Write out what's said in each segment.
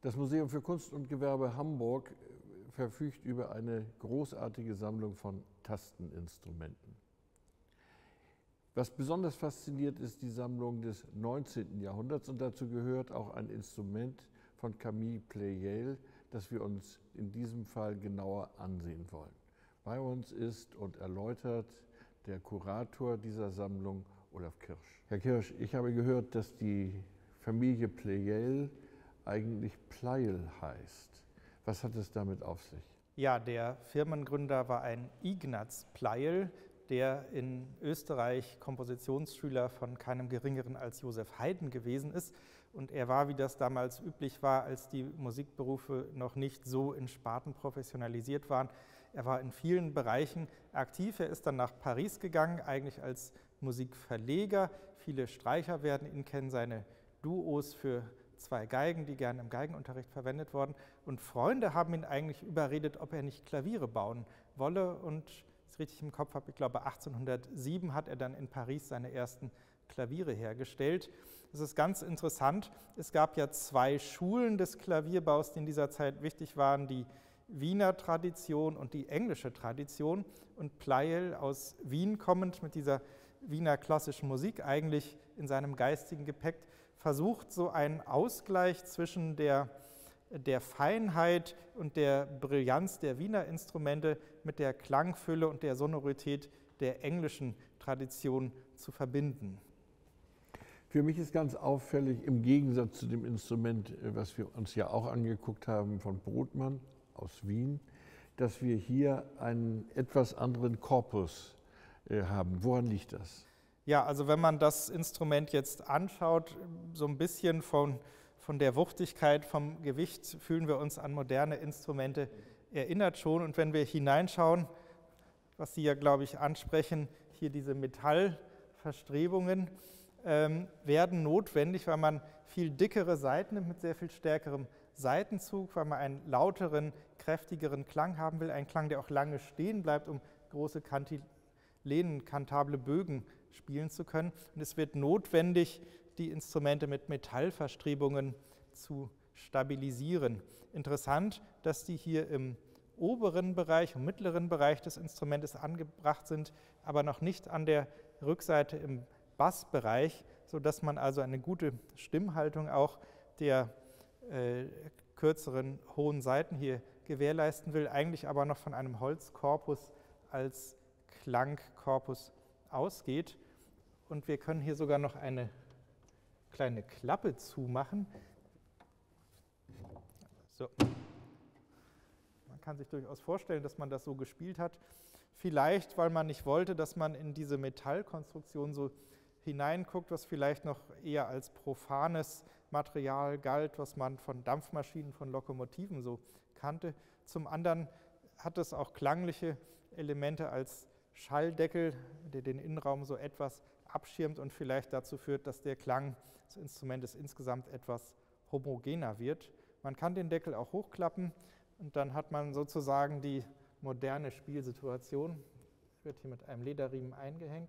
Das Museum für Kunst und Gewerbe Hamburg verfügt über eine großartige Sammlung von Tasteninstrumenten. Was besonders fasziniert, ist die Sammlung des 19. Jahrhunderts und dazu gehört auch ein Instrument von Camille Pleyel, das wir uns in diesem Fall genauer ansehen wollen. Bei uns ist und erläutert der Kurator dieser Sammlung, Olaf Kirsch. Herr Kirsch, ich habe gehört, dass die Familie Pleyel eigentlich Pleyel heißt. Was hat es damit auf sich? Ja, der Firmengründer war ein Ignaz Pleyel, der in Österreich Kompositionsschüler von keinem Geringeren als Joseph Haydn gewesen ist. Und er war, wie das damals üblich war, als die Musikberufe noch nicht so in Sparten professionalisiert waren. Er war in vielen Bereichen aktiv. Er ist dann nach Paris gegangen, eigentlich als Musikverleger. Viele Streicher werden ihn kennen, seine Duos für 2 Geigen, die gerne im Geigenunterricht verwendet wurden. Und Freunde haben ihn eigentlich überredet, ob er nicht Klaviere bauen wolle. Und, wenn ich es richtig im Kopf habe, ich glaube 1807 hat er dann in Paris seine ersten Klaviere hergestellt. Das ist ganz interessant. Es gab ja 2 Schulen des Klavierbaus, die in dieser Zeit wichtig waren, die Wiener Tradition und die englische Tradition. Und Pleyel, aus Wien kommend, mit dieser Wiener klassischen Musik eigentlich in seinem geistigen Gepäck, versucht so einen Ausgleich zwischen der Feinheit und der Brillanz der Wiener Instrumente mit der Klangfülle und der Sonorität der englischen Tradition zu verbinden. Für mich ist ganz auffällig, im Gegensatz zu dem Instrument, was wir uns ja auch angeguckt haben von Brodmann aus Wien, dass wir hier einen etwas anderen Korpus haben. Woran liegt das? Ja, also wenn man das Instrument jetzt anschaut, so ein bisschen von der Wuchtigkeit, vom Gewicht fühlen wir uns an moderne Instrumente erinnert schon. Und wenn wir hineinschauen, was Sie ja, glaube ich, ansprechen, hier diese Metallverstrebungen werden notwendig, weil man viel dickere Saiten nimmt mit sehr viel stärkerem Saitenzug, weil man einen lauteren, kräftigeren Klang haben will, einen Klang, der auch lange stehen bleibt, um große Kantilenen, kantable Bögen spielen zu können. Und es wird notwendig, die Instrumente mit Metallverstrebungen zu stabilisieren. Interessant, dass die hier im oberen Bereich, im mittleren Bereich des Instrumentes angebracht sind, aber noch nicht an der Rückseite im Bassbereich, sodass man also eine gute Stimmhaltung auch der kürzeren, hohen Saiten hier gewährleisten will, eigentlich aber noch von einem Holzkorpus als Klangkorpus ausgeht. Und wir können hier sogar noch eine kleine Klappe zumachen. So. Man kann sich durchaus vorstellen, dass man das so gespielt hat. Vielleicht, weil man nicht wollte, dass man in diese Metallkonstruktion so hineinguckt, was vielleicht noch eher als profanes Material galt, was man von Dampfmaschinen, von Lokomotiven so kannte. Zum anderen hat es auch klangliche Elemente als Schalldeckel, der den Innenraum so etwas abschirmt und vielleicht dazu führt, dass der Klang des Instrumentes insgesamt etwas homogener wird. Man kann den Deckel auch hochklappen und dann hat man sozusagen die moderne Spielsituation. Wird hier mit einem Lederriemen eingehängt.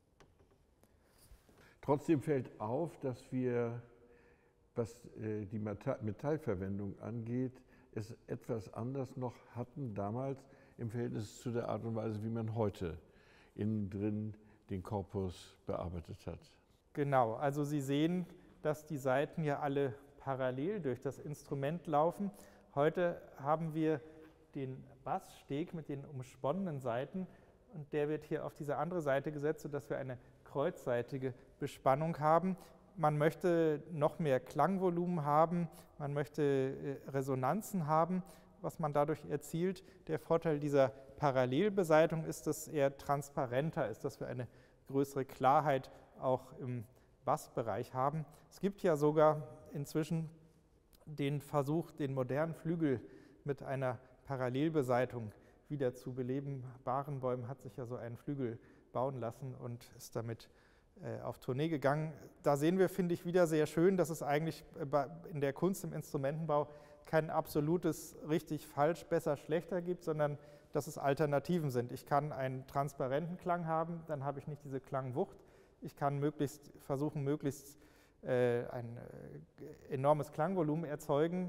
Trotzdem fällt auf, dass wir, was die Metallverwendung angeht, es etwas anders noch hatten damals im Verhältnis zu der Art und Weise, wie man heute innen drin den Korpus bearbeitet hat. Genau, also Sie sehen, dass die Saiten ja alle parallel durch das Instrument laufen. Heute haben wir den Basssteg mit den umsponnenen Saiten und der wird hier auf diese andere Seite gesetzt, sodass wir eine kreuzseitige Bespannung haben. Man möchte noch mehr Klangvolumen haben, man möchte Resonanzen haben, was man dadurch erzielt. Der Vorteil dieser Parallelbesaitigung ist, dass er transparenter ist, dass wir eine größere Klarheit auch im Bassbereich haben. Es gibt ja sogar inzwischen den Versuch, den modernen Flügel mit einer Parallelbesaitigung wieder zu beleben. Barenboim hat sich ja so einen Flügel bauen lassen und ist damit auf Tournee gegangen. Da sehen wir, finde ich, wieder sehr schön, dass es eigentlich in der Kunst im Instrumentenbau kein absolutes richtig, falsch, besser, schlechter gibt, sondern dass es Alternativen sind. Ich kann einen transparenten Klang haben, dann habe ich nicht diese Klangwucht. Ich kann versuchen, möglichst ein enormes Klangvolumen erzeugen,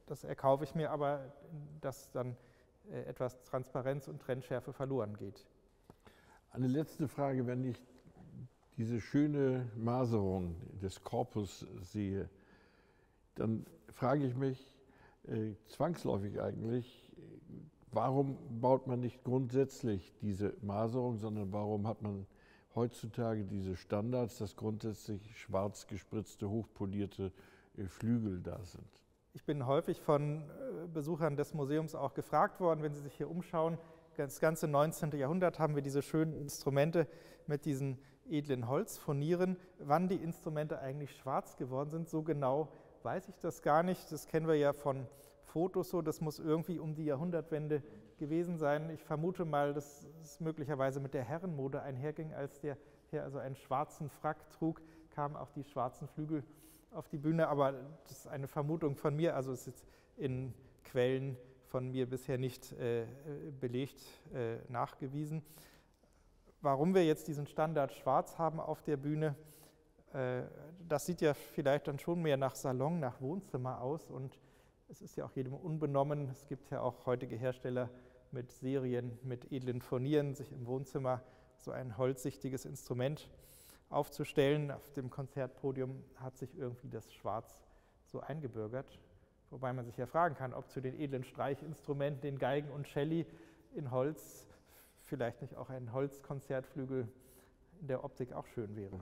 das erkaufe ich mir, aber dass dann etwas Transparenz und Trennschärfe verloren geht. Eine letzte Frage, wenn ich diese schöne Maserung des Korpus sehe, dann frage ich mich zwangsläufig eigentlich, warum baut man nicht grundsätzlich diese Maserung, sondern warum hat man heutzutage diese Standards, dass grundsätzlich schwarz gespritzte, hochpolierte Flügel da sind? Ich bin häufig von Besuchern des Museums auch gefragt worden, wenn sie sich hier umschauen, das ganze 19. Jahrhundert haben wir diese schönen Instrumente mit diesen edlen Holzfurnieren. Wann die Instrumente eigentlich schwarz geworden sind, so genau weiß ich das gar nicht. Das kennen wir ja von Fotos so, das muss irgendwie um die Jahrhundertwende gewesen sein. Ich vermute mal, dass es möglicherweise mit der Herrenmode einherging, als der Herr also einen schwarzen Frack trug, kamen auch die schwarzen Flügel auf die Bühne, aber das ist eine Vermutung von mir, also es ist in Quellen von mir bisher nicht belegt nachgewiesen. Warum wir jetzt diesen Standard schwarz haben auf der Bühne, das sieht ja vielleicht dann schon mehr nach Salon, nach Wohnzimmer aus und es ist ja auch jedem unbenommen, es gibt ja auch heutige Hersteller mit Serien, mit edlen Furnieren, sich im Wohnzimmer so ein holzsichtiges Instrument aufzustellen. Auf dem Konzertpodium hat sich irgendwie das Schwarz so eingebürgert. Wobei man sich ja fragen kann, ob zu den edlen Streichinstrumenten, den Geigen und Celli in Holz, vielleicht nicht auch ein Holzkonzertflügel in der Optik auch schön wäre.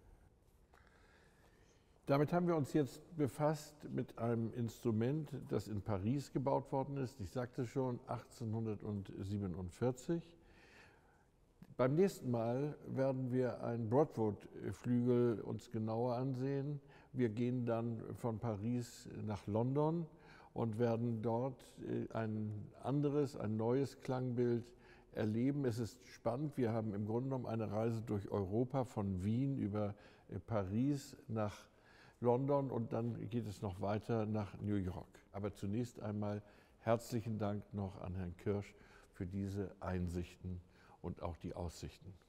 Damit haben wir uns jetzt befasst mit einem Instrument, das in Paris gebaut worden ist. Ich sagte schon, 1847. Beim nächsten Mal werden wir einen Broadwood-Flügel uns genauer ansehen. Wir gehen dann von Paris nach London und werden dort ein neues Klangbild erleben. Es ist spannend. Wir haben im Grunde genommen eine Reise durch Europa von Wien über Paris nach London und dann geht es noch weiter nach New York. Aber zunächst einmal herzlichen Dank noch an Herrn Kirsch für diese Einsichten und auch die Aussichten.